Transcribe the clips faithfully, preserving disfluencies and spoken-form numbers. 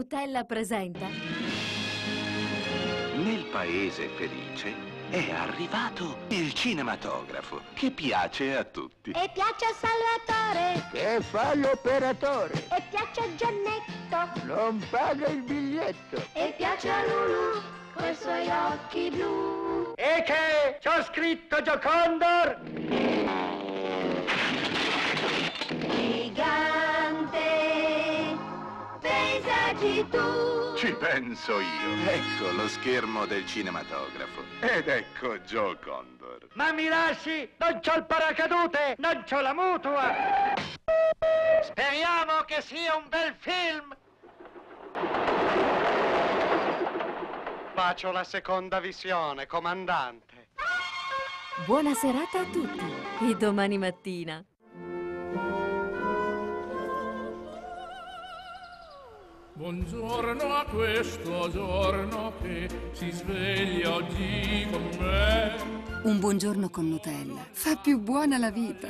Nutella presenta. Nel paese felice è arrivato il cinematografo, che piace a tutti. E piace a Salvatore, che fa l'operatore. E piace a Giannetto, non paga il biglietto. E piace a Lulu, coi suoi occhi blu. E che c'ho scritto Giocondor? Gigante, paesaggi tu. Ci penso io. Ecco lo schermo del cinematografo. Ed ecco Joe Condor. Ma mi lasci? Non c'ho il paracadute, non c'ho la mutua. Speriamo che sia un bel film. Faccio la seconda visione, comandante. Buona serata a tutti e domani mattina. Buongiorno a questo giorno che si sveglia oggi con me. Un buongiorno con Nutella fa più buona la vita.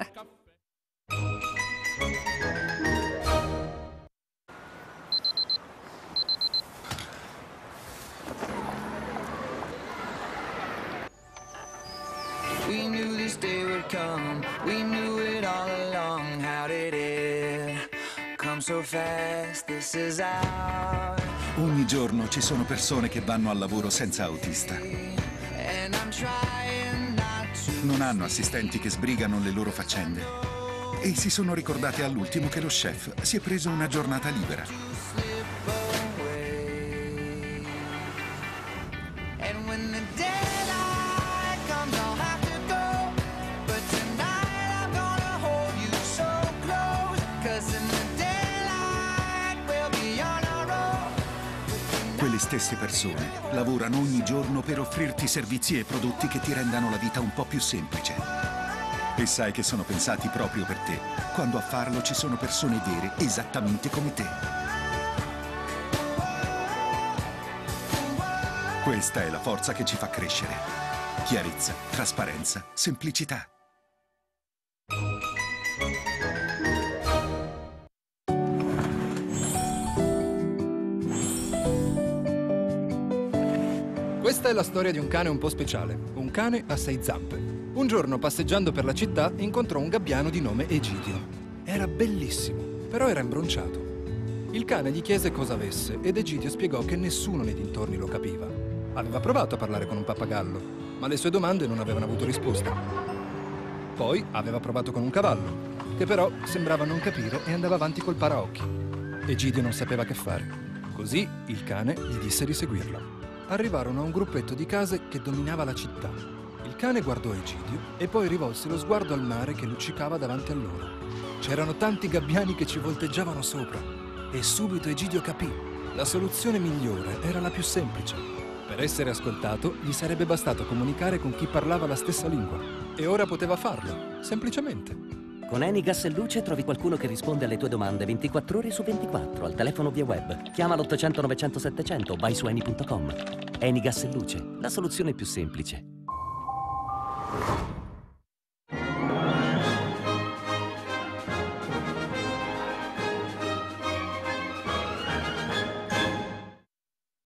We knew this day would come. We knew it all along. How did it come so fast? This is our... Ogni giorno ci sono persone che vanno al lavoro senza autista. And I'm trying not to... Non hanno assistenti che sbrigano le loro faccende. E si sono ricordate all'ultimo che lo chef si è preso una giornata libera. slip away. And when the daylight comes, I'll have to go. But tonight I'm gonna hold you so close. 'Cause in the daylight we'll be on our own. Quelle stesse persone lavorano ogni giorno per offrirti servizi e prodotti che ti rendano la vita un po' più semplice. E sai che sono pensati proprio per te, quando a farlo ci sono persone vere, esattamente come te. Questa è la forza che ci fa crescere. Chiarezza, trasparenza, semplicità. Questa è la storia di un cane un po' speciale, un cane a sei zampe. Un giorno, passeggiando per la città, incontrò un gabbiano di nome Egidio. Era bellissimo, però era imbronciato. Il cane gli chiese cosa avesse ed Egidio spiegò che nessuno nei dintorni lo capiva. Aveva provato a parlare con un pappagallo, ma le sue domande non avevano avuto risposta. Poi aveva provato con un cavallo, che però sembrava non capire e andava avanti col paraocchi. Egidio non sapeva che fare. Così il cane gli disse di seguirlo. Arrivarono a un gruppetto di case che dominava la città. Il cane guardò Egidio e poi rivolse lo sguardo al mare che luccicava davanti a loro. C'erano tanti gabbiani che ci volteggiavano sopra e subito Egidio capì. La soluzione migliore era la più semplice. Per essere ascoltato gli sarebbe bastato comunicare con chi parlava la stessa lingua. E ora poteva farlo, semplicemente. Con Enigas e Luce trovi qualcuno che risponde alle tue domande ventiquattro ore su ventiquattro, al telefono via web. Chiama l'ottocento novecento settecento o vai su eni punto com. Enigas e Luce, la soluzione più semplice.